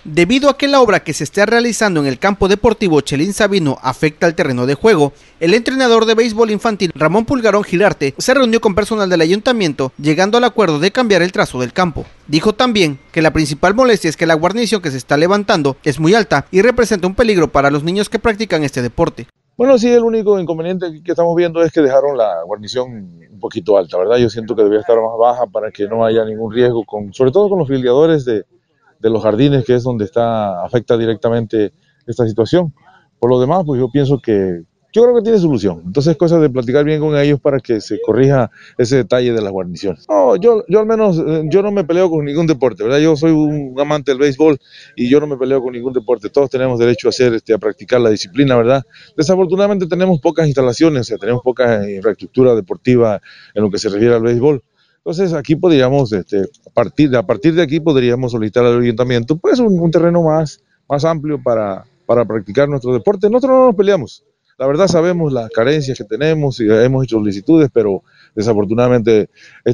Debido a que la obra que se está realizando en el campo deportivo Chelín Sabino afecta al terreno de juego, el entrenador de béisbol infantil Ramón Pulgarón Girarte se reunió con personal del ayuntamiento, llegando al acuerdo de cambiar el trazo del campo. Dijo también que la principal molestia es que la guarnición que se está levantando es muy alta y representa un peligro para los niños que practican este deporte. Bueno, sí, el único inconveniente que estamos viendo es que dejaron la guarnición un poquito alta, ¿verdad? Yo siento que debería estar más baja para que no haya ningún riesgo, sobre todo con los filiadores de los jardines, que es donde afecta directamente esta situación. Por lo demás, pues yo creo que tiene solución. Entonces es cosa de platicar bien con ellos para que se corrija ese detalle de las guarniciones. No, yo al menos, yo no me peleo con ningún deporte, ¿verdad? Yo soy un amante del béisbol y yo no me peleo con ningún deporte. Todos tenemos derecho a practicar la disciplina, ¿verdad? Desafortunadamente tenemos pocas instalaciones, o sea, tenemos poca infraestructura deportiva en lo que se refiere al béisbol. Entonces aquí podríamos, a partir de aquí podríamos solicitar al ayuntamiento pues un terreno más amplio para practicar nuestro deporte. Nosotros no nos peleamos. La verdad sabemos las carencias que tenemos y hemos hecho solicitudes, pero desafortunadamente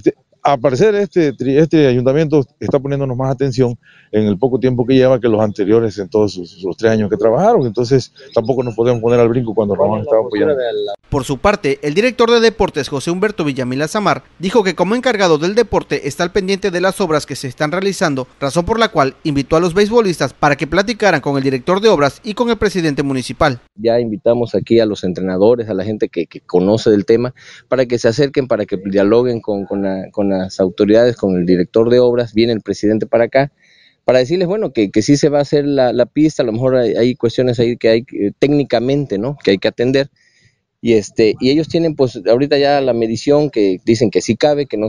al parecer este ayuntamiento está poniéndonos más atención en el poco tiempo que lleva que los anteriores en todos los 3 años que trabajaron. Entonces tampoco nos podemos poner al brinco cuando nos han estado apoyando. Por su parte, el director de deportes José Humberto Villamil Azamar dijo que como encargado del deporte está al pendiente de las obras que se están realizando, razón por la cual invitó a los beisbolistas para que platicaran con el director de obras y con el presidente municipal. Ya invitamos aquí a los entrenadores, a la gente que conoce del tema, para que se acerquen, para que dialoguen con las autoridades, con el director de obras. Viene el presidente para acá, para decirles, bueno, que sí se va a hacer la pista. A lo mejor hay cuestiones ahí que hay técnicamente, ¿no?, que hay que atender. Y ellos tienen pues ahorita ya la medición que dicen que sí cabe, que no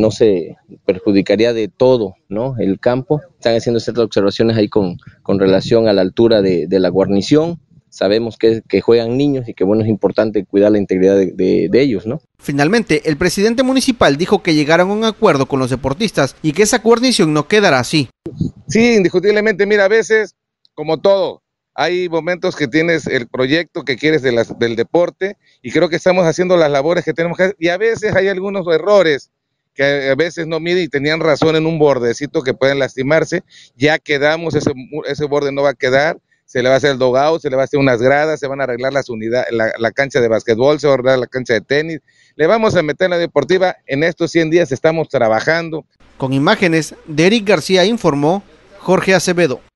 se perjudicaría de todo, ¿no?, el campo. Están haciendo ciertas observaciones ahí con relación a la altura de la guarnición. Sabemos que juegan niños y que bueno, es importante cuidar la integridad de ellos, ¿no? Finalmente, el presidente municipal dijo que llegaron a un acuerdo con los deportistas y que esa guarnición no quedará así. Sí, indiscutiblemente, mira, a veces, como todo, hay momentos que tienes el proyecto que quieres del deporte y creo que estamos haciendo las labores que tenemos que hacer y a veces hay algunos errores que a veces no miden y tenían razón en un bordecito que pueden lastimarse. Ya quedamos, ese borde no va a quedar. Se le va a hacer el dugout, se le va a hacer unas gradas, se van a arreglar las unidades, la cancha de básquetbol, se va a arreglar la cancha de tenis. Le vamos a meter la deportiva. En estos 100 días estamos trabajando. Con imágenes de Eric García informó Jorge Acevedo.